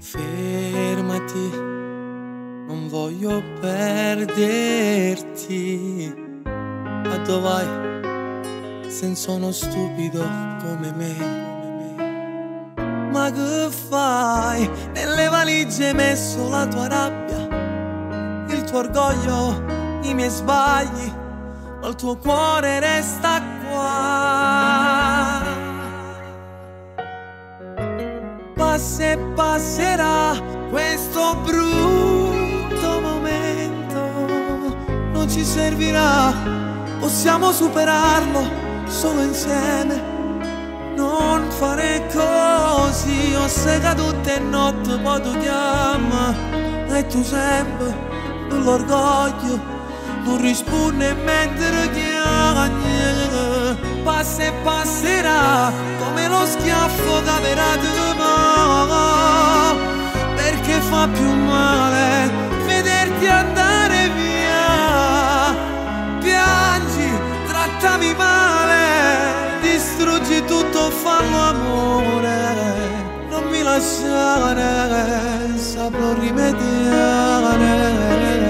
Fermati, non voglio perderti. Ma dove vai? Senza uno stupido come me. Ma che fai? Nelle valigie hai messo la tua rabbia, il tuo orgoglio, i miei sbagli, ma il tuo cuore resta qua. Passa e passerà questo brutto momento, non ci servirà, possiamo superarlo solo insieme. Non fare così, ho sega tutte notte, poi tu chiama e tu sempre l'orgoglio non risponde mentre chiama. Passa e passerà come lo schiaffo che verrà domani, perché fa più male vederti andare via. Piangi, trattami male, distruggi tutto, fallo amore, non mi lasciare, saprò rimediare.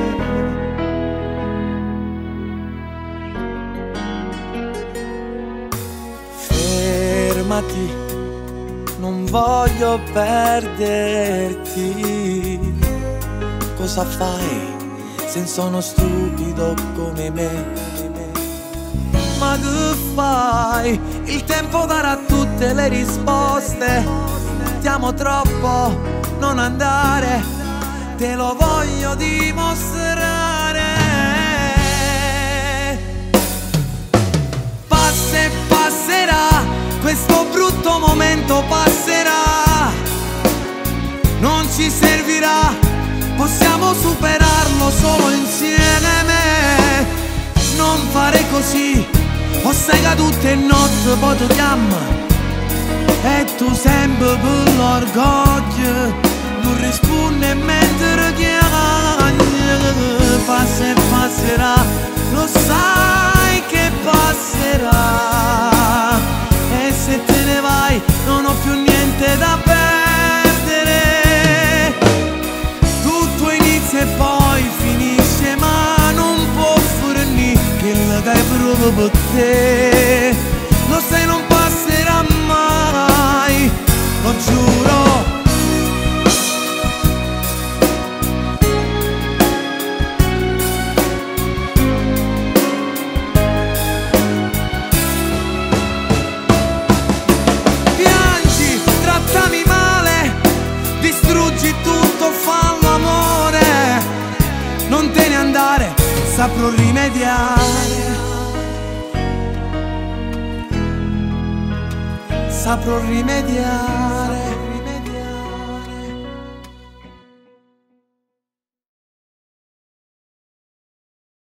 Fermati, non voglio perderti. Cosa fai senza uno stupido come me? Ma che fai? Il tempo darà tutte le risposte. Ti amo troppo, non andare, te lo voglio dimostrare. Passa e passerà, questo brutto momento passerà, non ci servirà, possiamo superarlo solo insieme. Non fare così, ho sega tutte notte, poi ti chiama e tu sempre per l'orgoglio non risponde mentre chiama. Passa e passerà, lo sai che passerà, e se te ne vai non ho più niente da perdere. Tutto inizia e poi finisce, ma non può fornire quello che hai proprio per te. Lo sai, non passerà mai, lo giuro. Piangi, trattami male, distruggi tutto, fallo amore, non te ne andare, saprò rimediare. Saprò rimediare.